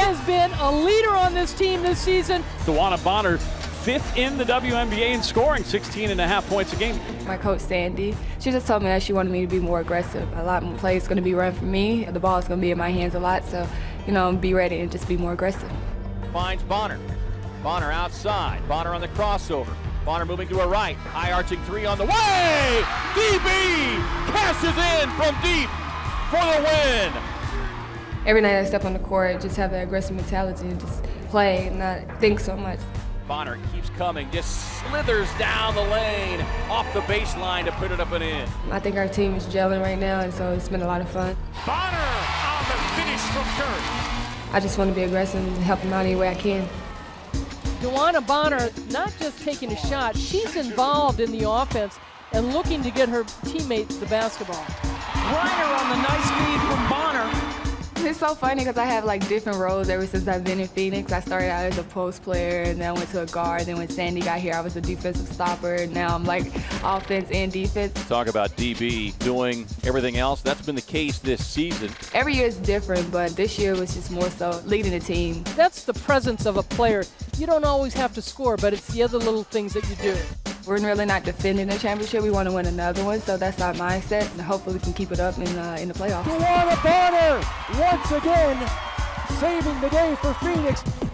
has been a leader on this team this season. DeWanna Bonner, 5th in the WNBA in scoring, 16.5 points a game. My coach, Sandy, she just told me that she wanted me to be more aggressive. A lot more plays going to be run for me. The ball is going to be in my hands a lot, so, be ready and just be more aggressive. Finds Bonner. Bonner outside. Bonner on the crossover. Bonner moving to her right. High arching three on the way. DB cashes in from deep for the win. Every night I step on the court, just have that aggressive mentality and just play and not think so much. Bonner keeps coming, just slithers down the lane, off the baseline to put it up and in. I think our team is gelling right now, and so it's been a lot of fun. Bonner on the finish from Curry. I just want to be aggressive and help them out any way I can. DeWanna Bonner not just taking a shot, she's involved in the offense and looking to get her teammates the basketball. Reiner on the nice feed from Bonner. It's so funny because I have different roles ever since I've been in Phoenix. I started out as a post player, and then I went to a guard. Then when Sandy got here, I was a defensive stopper. And now I'm offense and defense. Talk about DB doing everything else. That's been the case this season. Every year is different, but this year was just more so leading the team. That's the presence of a player. You don't always have to score, but it's the other little things that you do. We're really not defending the championship. We want to win another one, so that's our mindset, and hopefully we can keep it up in the playoffs. DeWanna Bonner once again saving the day for Phoenix.